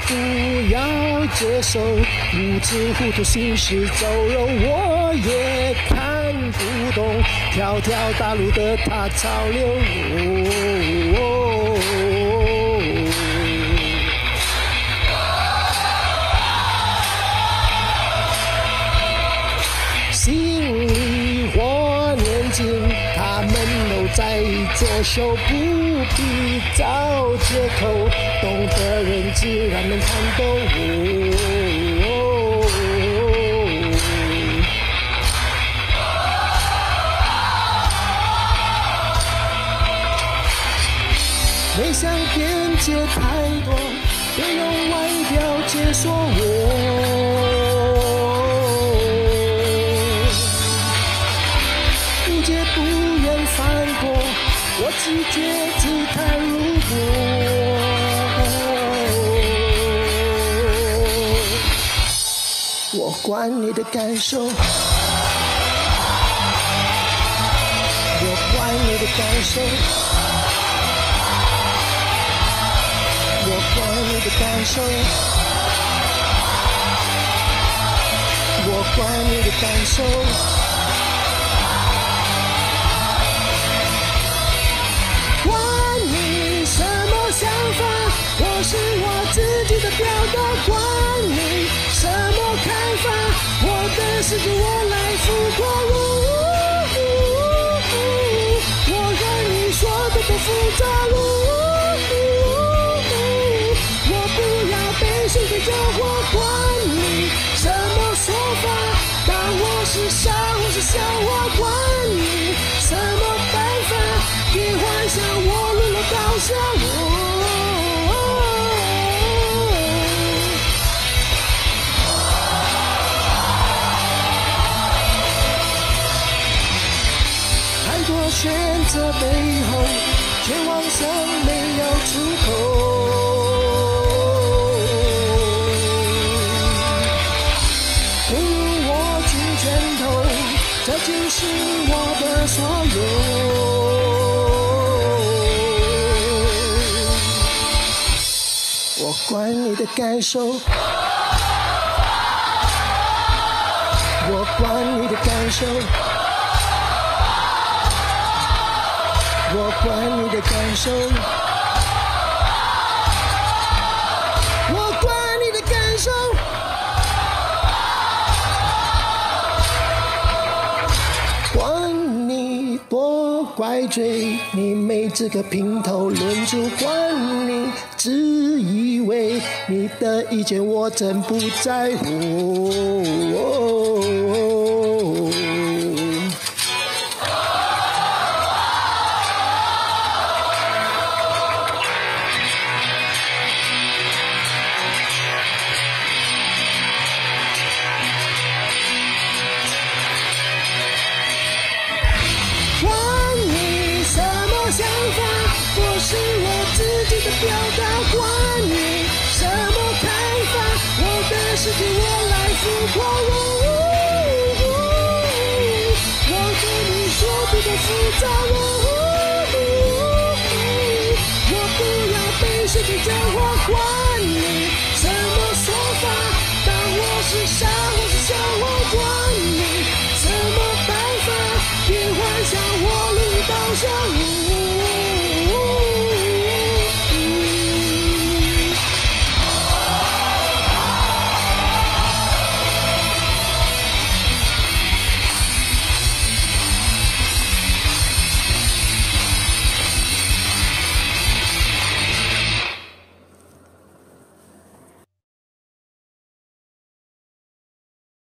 不要接受，无知糊涂行尸走肉，我也看不懂条条大路的大潮流。心里或年轻，他们都在作秀，不必找借口，懂的人自然能看懂。没想辩解太多，别用外表解说我。误解不愿反驳，我只觉自叹如果。我管你的感受，我管你的感受。我管你的感受，我管你的感受。管你什么想法，我是我自己的表达。管你什么看法，我的世界我来负责。我和你说的都复杂。叫我管你什么说法，当我是傻或是笑话，管你什么办法，别幻想我沦落到下太多选择背后，却妄想没有出口。这就是我的所有，我管你的感受，我管你的感受，我管你的感受，我管你的感受。管你多怪罪，你没资格评头论足。管你自以为你的意见我真不在乎。是我自己的表达，管你什么看法，我的世界我来负责。我和你说的都复杂。